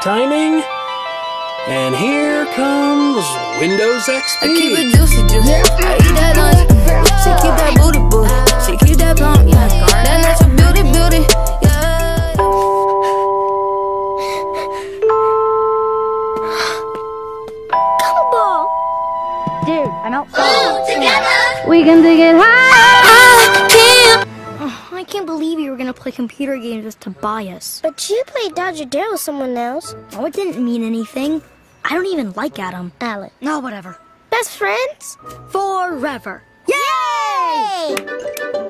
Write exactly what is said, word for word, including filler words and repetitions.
timing. And here comes Windows X P. I keep it juicy, juicy. I eat that lunch. She keep that booty, booty. She keep that plump, yeah. That natural beauty, beauty, yeah. Gumball! Dude, I'm outside. Oh, together! We can take it high! I can't! Oh, I can't believe you were gonna play computer games with Tobias. But you played Dodger Dare with someone else. Oh, it didn't mean anything. I don't even like Adam. Alec. No, whatever. Best friends? Forever. Yay!